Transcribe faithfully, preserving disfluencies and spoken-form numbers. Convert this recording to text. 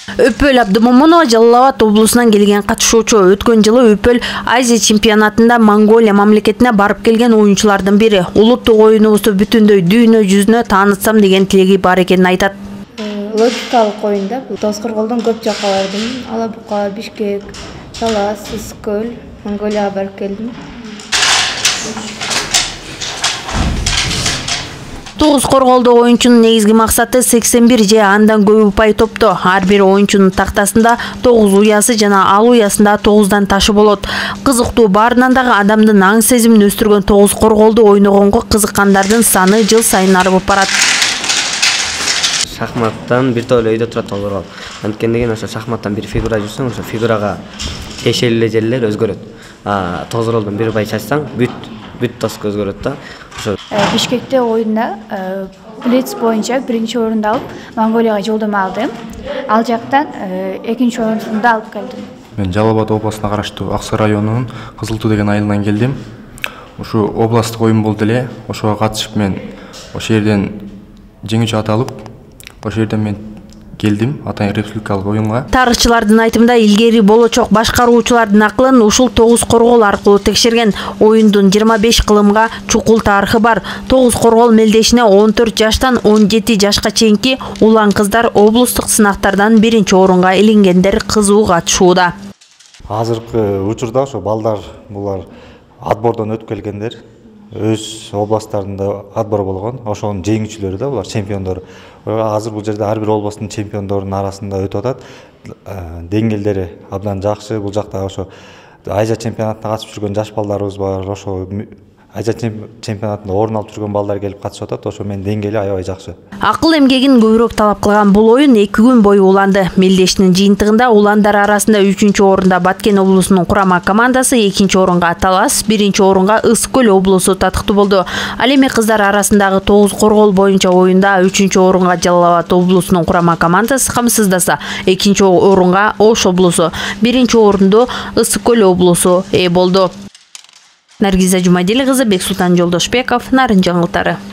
Өпөл Абдымомонова Жалал Абад облусунан келген катышуучу. Өткөн жылы Өпөл Азия чемпионатында Монголия мамлекетине барып келген оюнчулардын бири. Улуттук оюнубузду бүтүндөй дүйнө жүзүнө таанытсам деген тилеги бар экенин айтат. Логикалык оюнда Тоскорголдон көп жакка бардым. Алабука, Бишкек, Талас, Ысык-Көл, Монголияга барып келдим. Тогуз корголдо оюнчунун негизги максаты сексен бир же андан көп упай топтоо. Ар бир оюнчунун тактасында тогуз уясы жана ал уясында тогуздан ташы болот. Кызыктуу баарынан дагы адамдын аң сезимин өстүргөн тогуз корголдо ойногонго кызыккандардын саны жыл сайын арбып барат. Шахматтан бир топ эле өйдө турат болбор. Анткени ошо шахматтан бир фигура жүрсөң, ошо фигурага тиешелүү жерлер өзгөрөт. А тогуз корголдон бир упай чачсаң, бүт бүт доска өзгөрөт да. Бишкекте оюнда Блиц боюнча биринчи орунду алып, Монголияга жолдомо алдым. Ал жактан экинчи орунду алып келдим. Мен Жалал Абад областына караштуу Аксы районунун Кызыл Туу деген айылынан келдим. Ушу областтык оюн болду эле. Ошого катышып мен ошол жерден жеңүүчү аталып, ошол жерден мен келдим Атайын республикалык оюнга. Тарыхчылардын айтымында илгери болочок башкаруучулардын акылын ушул тогуз коргол аркылуу текшерген. Оюндун жыйырма беш кылымга чукул тарыхы бар. тогуз коргол мелдешине он төрт жаштан он жети жашка чейинки улан кыздар облустук сынактардан биринчи орунга илингендер кызуу катышууда. Азыркы учурда ошо балдар булар отбордон өтүп келгендер. Өз областтарында отбор болгон, ошонун жеңүүчүлөрү да булар чемпиондор. Азыр бул жерде ар бир областтын чемпиондорунун арасында өтүп атат. Деңгээлдери абдан жакшы. Бул жакта ошо Азия чемпионатына катышып жүргөн жаш балдарыбыз бар. Ошо Азия чемпионатында орун алып жүргөн балдар келип катышып атат. Ошо менин деңгээли аябай жакшы. Акыл эмгегин көбүрөөк талап кылган бул оюн эки күн бою уланды. Мелдештин жыйынтыгында уландар арасында үчүнчү орунда Баткен облусунун курама командасы, экинчи орунга Талас, биринчи орунга Ысык-Көл облусу татыктуу болду. Ал эми кыздар арасындагы тогуз коргол боюнча оюнда үчүнчү орунга Жалал Абад облусунун курама командасы камсыздаса, экинчи орунга Ош облусу, биринчи орунду Ысык-Көл облусу ээ болду. Наргиза Жумадели кызы, Бексултан Жолдошбеков, Нарын жаңылыктары.